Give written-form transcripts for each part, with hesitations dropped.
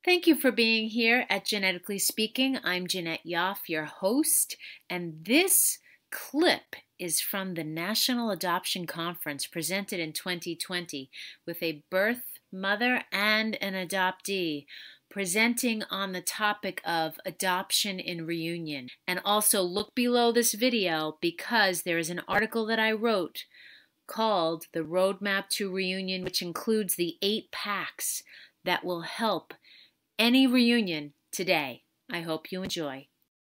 Thank you for being here at Jeanette-ically Speaking. I'm Jeanette Yoff, your host, and this clip is from the National Adoption Conference presented in 2020 with a birth mother and an adoptee presenting on the topic of adoption in reunion. And also look below this video because there is an article that I wrote called The Roadmap to Reunion, which includes the 8 packs that will help any reunion today. I hope you enjoy.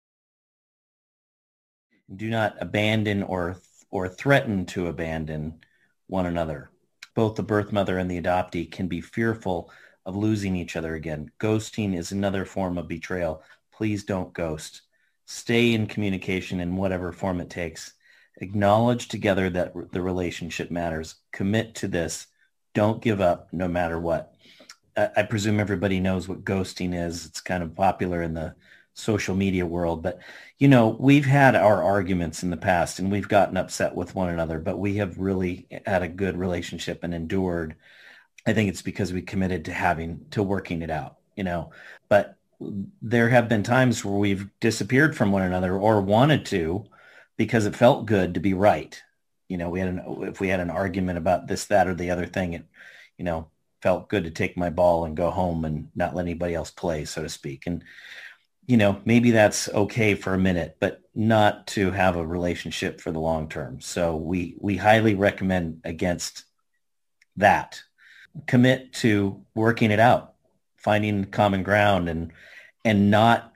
Do not abandon or threaten to abandon one another. Both the birth mother and the adoptee can be fearful of losing each other again. Ghosting is another form of betrayal. Please don't ghost. Stay in communication in whatever form it takes. Acknowledge together that the relationship matters. Commit to this. Don't give up no matter what. I presume everybody knows what ghosting is. It's kind of popular in the social media world, but you know, we've had our arguments in the past and we've gotten upset with one another, but we have really had a good relationship and endured. I think it's because we committed to working it out, you know, but there have been times where we've disappeared from one another or wanted to because it felt good to be right. You know, if we had an argument about this, that, or the other thing, it, you know, felt good to take my ball and go home and not let anybody else play, so to speak. And, you know, maybe that's okay for a minute, but not to have a relationship for the long term. So we highly recommend against that. Commit to working it out, finding common ground and not,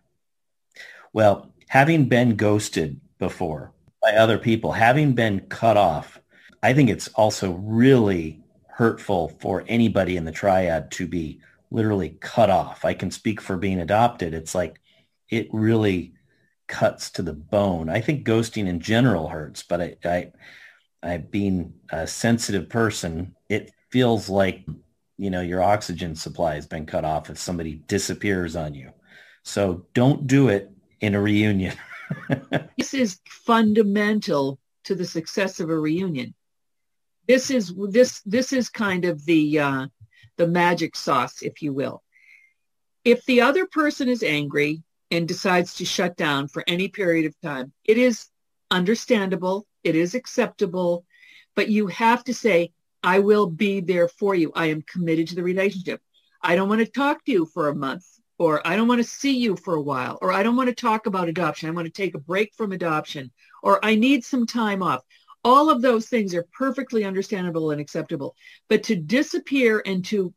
well, having been ghosted before by other people, having been cut off, I think it's also really hurtful for anybody in the triad to be literally cut off. I can speak for being adopted. It's like it really cuts to the bone. I think ghosting in general hurts, but I being a sensitive person, it feels like, you know, your oxygen supply has been cut off if somebody disappears on you. So don't do it in a reunion. This is fundamental to the success of a reunion. This is kind of the magic sauce, if you will. If the other person is angry and decides to shut down for any period of time, it is understandable, it is acceptable, but you have to say, I will be there for you. I am committed to the relationship. I don't want to talk to you for a month, or I don't want to see you for a while, or I don't want to talk about adoption. I want to take a break from adoption, or I need some time off. All of those things are perfectly understandable and acceptable, but to disappear and to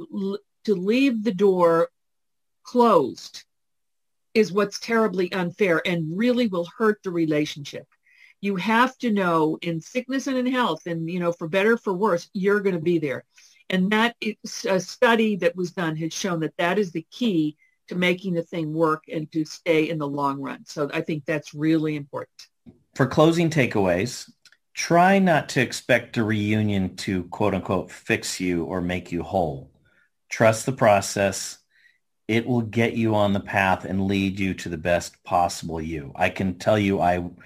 leave the door closed is what's terribly unfair and really will hurt the relationship. You have to know in sickness and in health and, you know, for better, for worse, you're going to be there. And that is a study that was done has shown that that is the key to making the thing work and to stay in the long run. So I think that's really important. For closing takeaways, try not to expect a reunion to, quote unquote, fix you or make you whole. Trust the process. It will get you on the path and lead you to the best possible you. I can tell you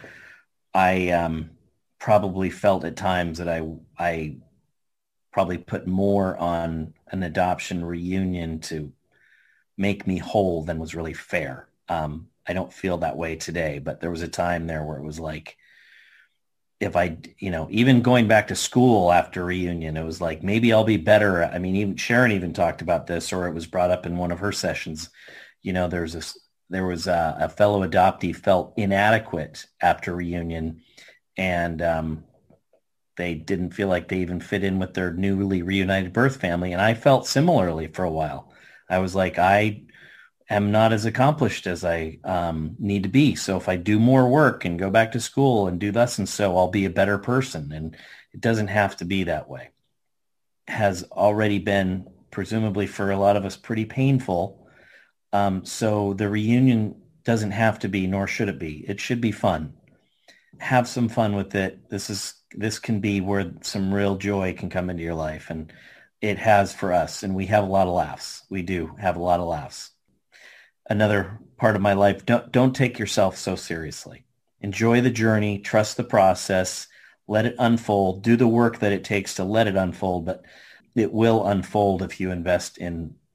I probably felt at times that I probably put more on an adoption reunion to make me whole than was really fair. I don't feel that way today, but there was a time there where it was like, if I, you know, even going back to school after reunion, it was like, maybe I'll be better. I mean, even Sharon even talked about this, or it was brought up in one of her sessions. You know, there was a fellow adoptee felt inadequate after reunion, and they didn't feel like they even fit in with their newly reunited birth family. And I felt similarly for a while. I was like, I am not as accomplished as I need to be. So if I do more work and go back to school and do thus and so, I'll be a better person. And it doesn't have to be that way. It has already been, presumably for a lot of us, pretty painful. So the reunion doesn't have to be, nor should it be. It should be fun. Have some fun with it. This can be where some real joy can come into your life. And it has for us. And we have a lot of laughs. We do have a lot of laughs. Another part of my life, don't take yourself so seriously. Enjoy the journey, trust the process, let it unfold, do the work that it takes to let it unfold, but it will unfold if you invest in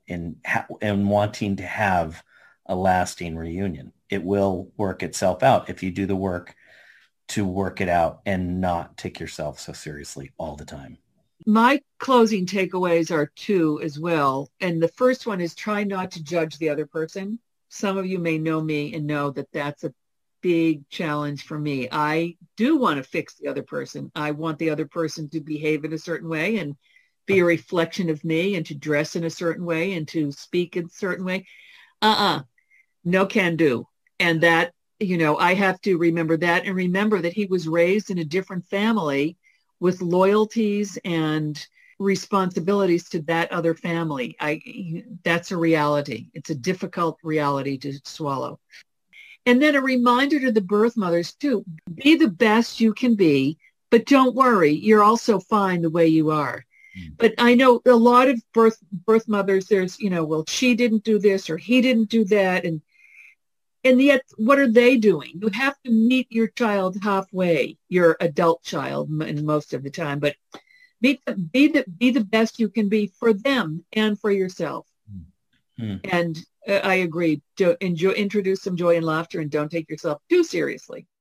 and wanting to have a lasting reunion. It will work itself out if you do the work to work it out and not take yourself so seriously all the time. My closing takeaways are two as well. And the first one is try not to judge the other person. Some of you may know me and know that that's a big challenge for me. I do want to fix the other person. I want the other person to behave in a certain way and be a reflection of me, and to dress in a certain way and to speak in a certain way. No can do. And that, I have to remember that, and remember that he was raised in a different family with loyalties and responsibilities to that other family. That's a reality. It's a difficult reality to swallow. And then a reminder to the birth mothers too, be the best you can be, but don't worry, you're also fine the way you are. But I know a lot of birth mothers, there's, well, she didn't do this or he didn't do that. And yet, what are they doing? You have to meet your child halfway, your adult child, and most of the time. But be the best you can be for them and for yourself. And I agree. Introduce some joy and laughter, and don't take yourself too seriously.